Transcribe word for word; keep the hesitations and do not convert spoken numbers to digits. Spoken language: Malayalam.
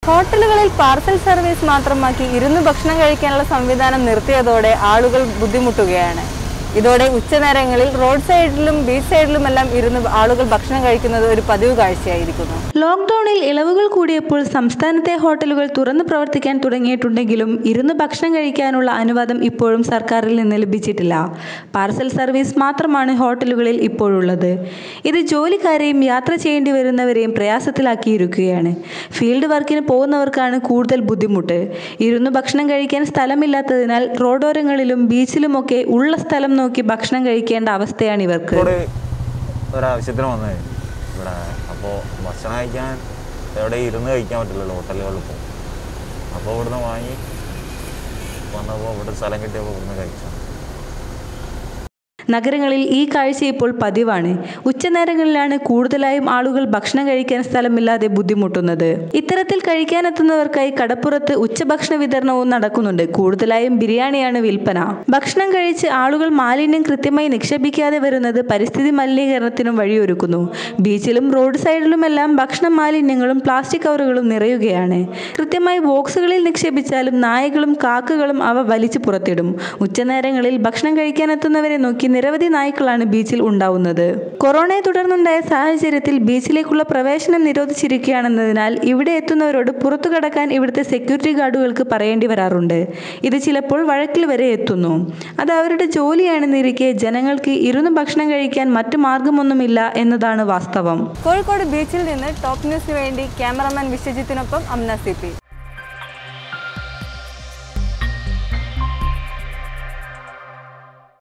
ഹോട്ടലുകളിൽ പാർസൽ സർവീസ് മാത്രമാക്കി ഇരുന്ന് ഭക്ഷണം കഴിക്കാനുള്ള സംവിധാനം നിർത്തിയതോടെ ആളുകൾ ബുദ്ധിമുട്ടുകയാണ്. ഇതോടെ ഉച്ചനേരങ്ങളിൽ റോഡ് സൈഡിലും ബീച്ച് സൈഡിലുമെല്ലാം ഇരുന്ന് ആളുകൾ ഭക്ഷണം കഴിക്കുന്നത് ഒരു പതിവ് കാഴ്ചയായിരിക്കുന്നു. ലോക്ക്ഡൌണിൽ ഇളവുകൾ കൂടിയപ്പോൾ സംസ്ഥാനത്തെ ഹോട്ടലുകൾ തുറന്നു പ്രവർത്തിക്കാൻ തുടങ്ങിയിട്ടുണ്ടെങ്കിലും ഇരുന്ന് ഭക്ഷണം കഴിക്കാനുള്ള അനുവാദം ഇപ്പോഴും സർക്കാരിൽ നിന്ന് ലഭിച്ചിട്ടില്ല. പാർസൽ സർവീസ് മാത്രമാണ് ഹോട്ടലുകളിൽ ഇപ്പോഴുള്ളത്. ഇത് ജോലിക്കാരെയും യാത്ര ചെയ്യേണ്ടി വരുന്നവരെയും പ്രയാസത്തിലാക്കിയിരിക്കുകയാണ്. ഫീൽഡ് വർക്കിന് പോകുന്നവർക്കാണ് കൂടുതൽ ബുദ്ധിമുട്ട്. ഇരുന്ന് ഭക്ഷണം കഴിക്കാൻ സ്ഥലമില്ലാത്തതിനാൽ റോഡോരങ്ങളിലും ബീച്ചിലുമൊക്കെ ഉള്ള സ്ഥലം നോക്കി ഭക്ഷണം കഴിക്കേണ്ട അവസ്ഥയാണ് ഇവർക്ക്. ഒരാവശ്യത്തിന് വന്നേ ഇവിടെ, അപ്പോൾ ഭക്ഷണം കഴിക്കാൻ എവിടെ ഇരുന്ന് കഴിക്കാൻ പറ്റില്ലല്ലോ, ഹോട്ടലുകളിൽ പോകും. അപ്പോൾ ഇവിടുന്ന് വാങ്ങി വന്നപ്പോൾ ഇവിടെ സ്ഥലം കിട്ടിയപ്പോൾ ഇവിടുന്ന് കഴിച്ചു. നഗരങ്ങളിൽ ഈ കാഴ്ച ഇപ്പോൾ പതിവാണ്. ഉച്ചനേരങ്ങളിലാണ് കൂടുതലായും ആളുകൾ ഭക്ഷണം കഴിക്കാൻ സ്ഥലമില്ലാതെ ബുദ്ധിമുട്ടുന്നത്. ഇത്തരത്തിൽ കഴിക്കാനെത്തുന്നവർക്കായി കടപ്പുറത്ത് ഉച്ചഭക്ഷണ വിതരണവും നടക്കുന്നുണ്ട്. കൂടുതലായും ബിരിയാണിയാണ് വിൽപ്പന. ഭക്ഷണം കഴിച്ച് ആളുകൾ മാലിന്യം കൃത്യമായി നിക്ഷേപിക്കാതെ വരുന്നത് പരിസ്ഥിതി മലിനീകരണത്തിനും വഴിയൊരുക്കുന്നു. ബീച്ചിലും റോഡ് സൈഡിലുമെല്ലാം ഭക്ഷണ മാലിന്യങ്ങളും പ്ലാസ്റ്റിക് കവറുകളും നിറയുകയാണ്. കൃത്യമായി ബോക്സുകളിൽ നിക്ഷേപിച്ചാലും നായകളും കാക്കകളും അവ വലിച്ചു പുറത്തിടും. ഉച്ചനേരങ്ങളിൽ ഭക്ഷണം കഴിക്കാനെത്തുന്നവരെ നോക്കി നിരവധി നായ്ക്കളാണ് ബീച്ചിൽ ഉണ്ടാവുന്നത്. കൊറോണയെ തുടർന്നുണ്ടായ സാഹചര്യത്തിൽ ബീച്ചിലേക്കുള്ള പ്രവേശനം നിരോധിച്ചിരിക്കുകയാണെന്നതിനാൽ ഇവിടെ എത്തുന്നവരോട് പുറത്തു കടക്കാൻ ഇവിടുത്തെ സെക്യൂരിറ്റി ഗാർഡുകൾക്ക് പറയേണ്ടി വരാറുണ്ട്. ഇത് ചിലപ്പോൾ വഴക്കിൽ വരെ എത്തുന്നു. അത് അവരുടെ ജോലിയാണെന്നിരിക്കെ ജനങ്ങൾക്ക് ഇരുന്ന് ഭക്ഷണം കഴിക്കാൻ മറ്റു മാർഗമൊന്നുമില്ല എന്നതാണ് വാസ്തവം. കോഴിക്കോട് ബീച്ചിൽ നിന്ന് ടോപ്പ് ന്യൂസിന് വേണ്ടി ക്യാമറമാൻ വിശ്വജിത്തിനൊപ്പം അമ്ന സി പി.